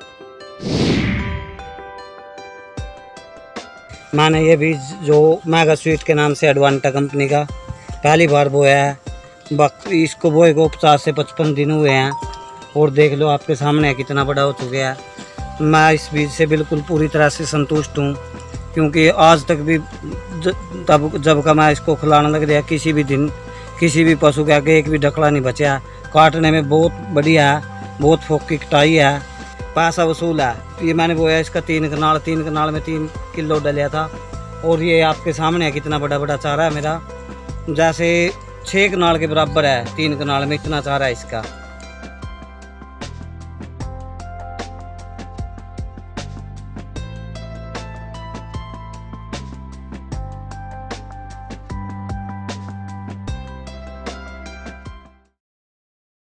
मैंने ये बीज जो मेगा स्वीट के नाम से एडवांटा कंपनी का पहली बार बोया है। इसको बोए को 50 से 55 दिन हुए हैं और देख लो आपके सामने कितना बड़ा हो चुका है। मैं इस बीज से बिल्कुल पूरी तरह से संतुष्ट हूँ, क्योंकि आज तक भी तब जब का मैं इसको खिलाने लग गया, किसी भी दिन किसी भी पशु के आगे एक भी ढकला नहीं बचा। काटने में बहुत बढ़िया है, बहुत फोकी कटाई है, पैसा वसूल है। ये मैंने बोया इसका 3 कनाल में 3 किलो डलिया था और ये आपके सामने है कितना बड़ा बड़ा चारा है मेरा, जैसे 6 कनाल के बराबर है। 3 कनाल में इतना चारा है इसका।